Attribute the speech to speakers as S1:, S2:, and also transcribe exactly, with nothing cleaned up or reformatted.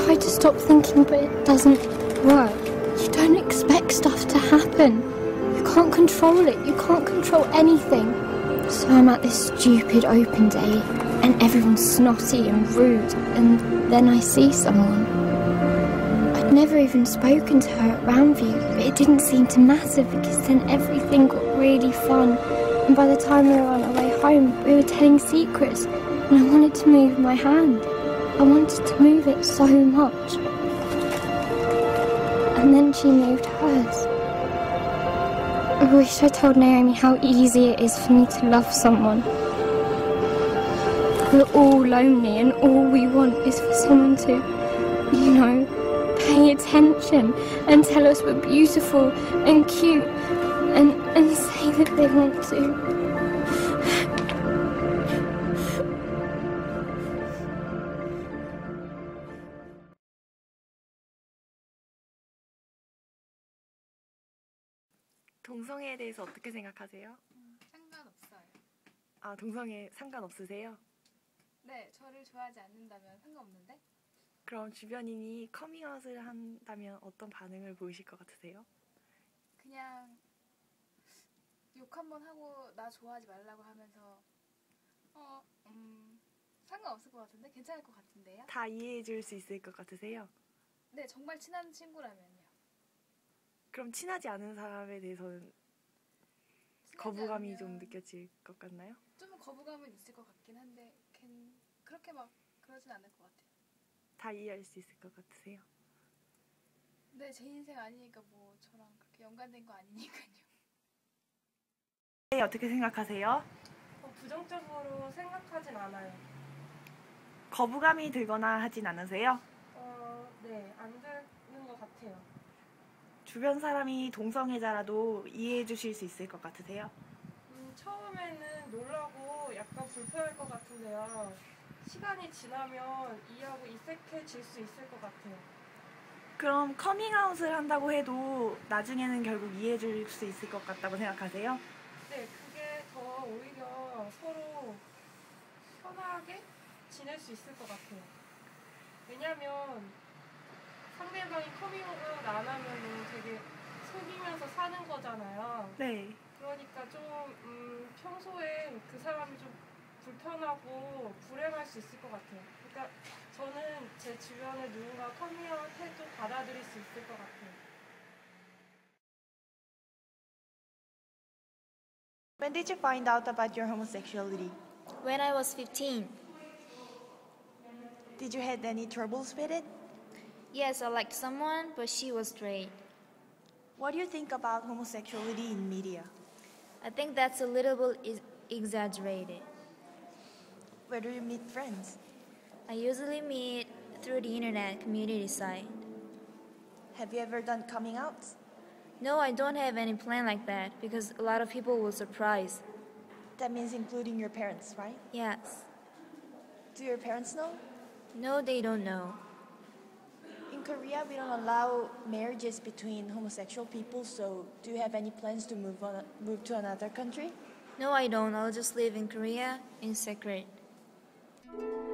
S1: tried to stop thinking, but it doesn't work. You don't expect stuff to happen. You can't control it. You can't control anything. So I'm at this stupid open day, and everyone's snotty and rude, and then I see someone. I'd never even spoken to her at Roundview, but it didn't seem to matter because then everything got really fun. And by the time we were on our way home, we were telling secrets, and I wanted to move my hand. I wanted to move it so much. And then she moved hers. I wish I told Naomi how easy it is for me to love someone. We're all lonely and all we want is for someone to, you know, pay attention and tell us we're beautiful and cute and, and say that they want to.
S2: 동성애에 대해서 어떻게 생각하세요?
S3: 음, 상관없어요.
S2: 아, 동성애 상관없으세요?
S3: 네, 저를 좋아하지 않는다면 상관없는데?
S2: 그럼 주변인이 커밍아웃을 한다면 어떤 반응을 보이실 것 같으세요?
S3: 그냥 욕 한번 하고 나 좋아하지 말라고 하면서 어, 음, 상관없을 것 같은데? 괜찮을 것 같은데요?
S2: 다 이해해 줄 수 있을 것 같으세요?
S3: 네, 정말 친한 친구라면요.
S2: 그럼 친하지 않은 사람에 대해서는 거부감이 좀 느껴질 것 같나요?
S3: 좀 거부감은 있을 것 같긴 한데 걘 그렇게 막 그러진 않을 것 같아요.
S2: 다 이해할 수 있을 것 같으세요?
S3: 네, 제 인생 아니니까 뭐 저랑 그렇게 연관된 거 아니니까요.
S2: 네, 어떻게 생각하세요?
S4: 어, 부정적으로 생각하진 않아요.
S2: 거부감이 들거나 하진 않으세요?
S4: 어, 네, 안 드는 것 같아요.
S2: 주변 사람이 동성애자라도 이해해 주실 수 있을 것 같으세요?
S4: 음, 처음에는 놀라고 약간 불편할 것 같은데요. 시간이 지나면 이해하고 익숙해질 수 있을 것 같아요.
S2: 그럼 커밍아웃을 한다고 해도 나중에는 결국 이해해 줄 수 있을 것 같다고 생각하세요?
S4: 네, 그게 더 오히려 서로 편하게 지낼 수 있을 것 같아요. 왜냐면 상대방이 커밍아웃 안 하면은 되게 속이면서 사는 거잖아요.
S2: 네.
S4: 그러니까 좀 음, 평소에 그 사람이 좀 불편하고 불행할 수 있을 것 같아요. 그러니까 저는 제 주변에 누군가 커밍아웃 해도 받아들일 수 있을 것 같아요.
S5: When did you find out about your homosexuality?
S6: When I was fifteen.
S5: Did you have any troubles with it?
S6: Yes, I liked someone, but she was straight.
S5: What do you think about homosexuality in media?
S6: I think that's a little bit ex- exaggerated.
S5: Where do you meet friends?
S6: I usually meet through the internet community site.
S5: Have you ever done coming outs?
S6: No, I don't have any plan like that because a lot of people will surprise.
S5: That means including your parents, right?
S6: Yes.
S5: Do your parents know?
S6: No, they don't know.
S5: In Korea, we don't allow marriages between homosexual people, so do you have any plans to move on, move to another country?
S6: No, I don't. I'll just live in Korea in secret.